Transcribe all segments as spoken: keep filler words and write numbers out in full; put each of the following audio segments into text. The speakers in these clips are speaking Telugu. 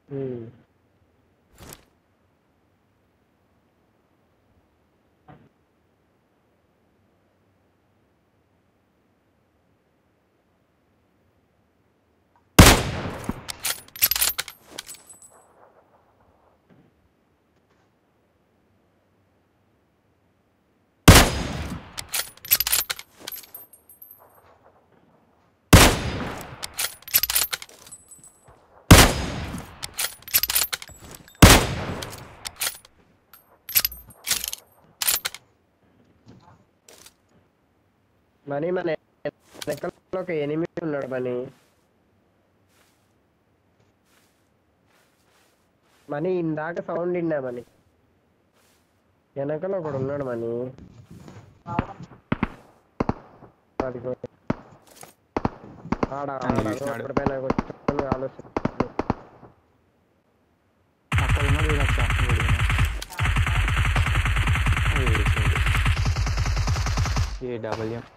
ఉమ్. మనీ మన వెనకాల ఒక ఎనిమిది ఉన్నాడు మనీ. మనీ ఇందాక సౌండ్ విన్నా మనీ. వెనకాల ఒకడు ఉన్నాడు మనీ. అదిగో ఆడ నన్ను ఆడ చూసినాడు. రోడ్డు పైన కూర్చొని ఆలోచిస్తున్నాడు. అక్కడ ఉన్నాడు వీడు అచ్చా, వీడు. అది వేసిండు. A double M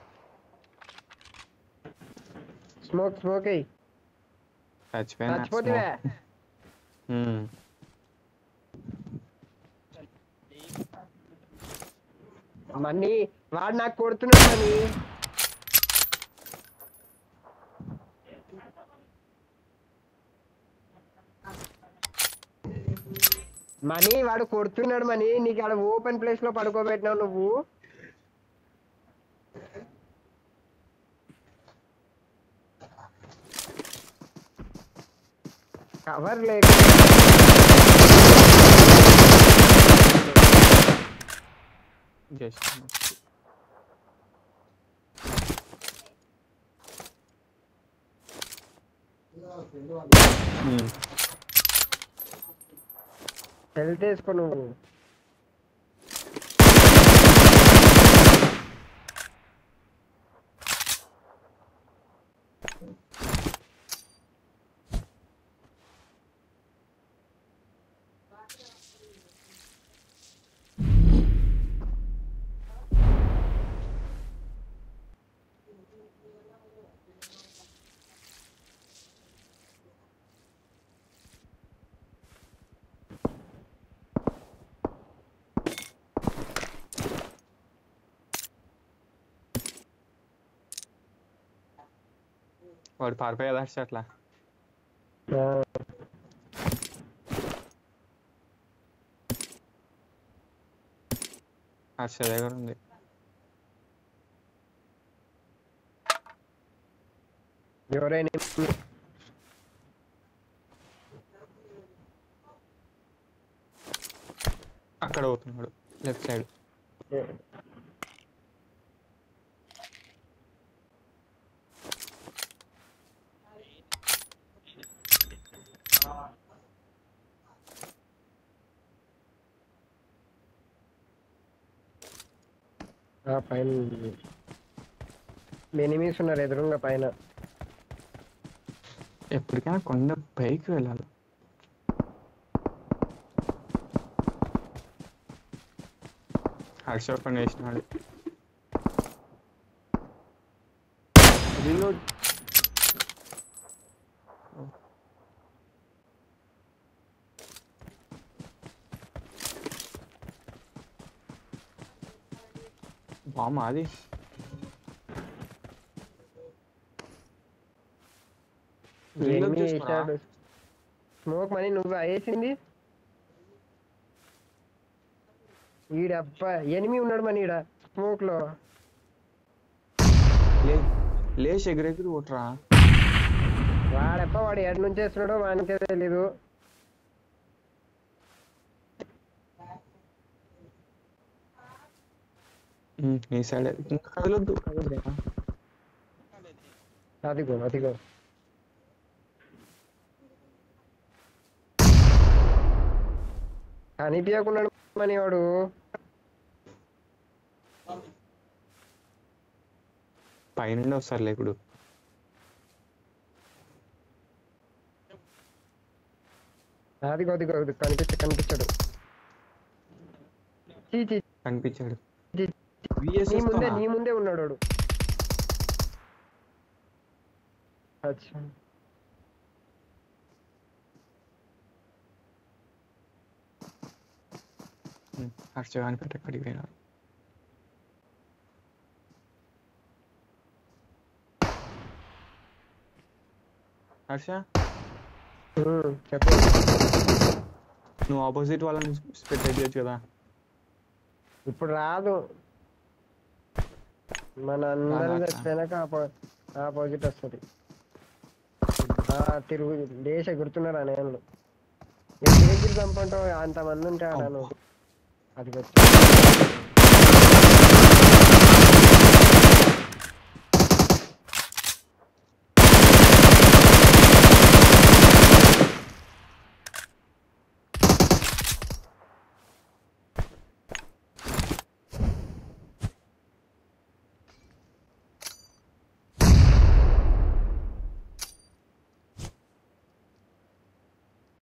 smoke smoke అయ్యి చచ్చిపోయినా చచ్చిపోతివే. ఉమ్. మనీ వాడు నాకు కొడుతున్నాడు మనీ. మనీ వాడు కొడుతున్నాడు మనీ. నీకు ఆడ ఓపెన్ ప్లేస్ లో పడుకోబెట్టినావు నువ్వు. కవర్ లేక జస్ట్ హెల్త్ వేసుకో నువ్వు. వాడు పారిపోయేదా అట్లా. ఆ, హర్ష దగ్గర ఉంది. ఎవరైనా అక్కడ పోతున్నాడు లెఫ్ట్ సైడ్. ఆ, పైన ఎనిమిస్ ఉన్నారు ఎదురుగా పైన. ఎప్పటికైనా కొండ పైకి వెళ్ళాలి. హర్ష పని వేసినాడు. రీలోడ్. బామ్మ అది రీలోడ్ ఎనిమి చేసుకురా. వేసాడు. స్మోక్ మనీ నువ్వు వేసింది. ఈడప్ప ఎనిమి ఉన్నాడు మనీ ఈడ స్మోక్ లో. లే లేచి ఎగిరెగిరి కొట్టరా. వాడప్ప వాడు ఎడు నుంచి వేస్తున్నాడో వానికే తెలీదు. నీ సైడ్ ఇంకా కదలొద్దు కదలరా. అదిగో అదిగో కనిపించకున్నాడు మనీ వాడు. పైనుండి వస్తారులే ఇప్పుడు. అదిగో అదిగో అదిగో కనిపించ కనిపించాడు. చీ చీ కనిపించాడు. చీ. నీ ముందే నీ ముందే ఉన్నాడు వాడు. అచ్చా హర్ష కానీ పెట్ట కడిగి పోయినా హర్ష ఉమ్, చెప్పు. నువ్వు ఆపోజిట్ వాళ్ళని స్పెట్ చేయొచ్చు కదా. ఇప్పుడు రాదు, మన అందరం రాదా? చచ్చిపోయినాక ఆపో ఆపోజిట్ వస్తుంది. తిరుగు దేశ గుర్తున్నారా నేను ఎన్ని చంపంటావు అంతమంది ఉంటే ఆడాను. అది వచ్చి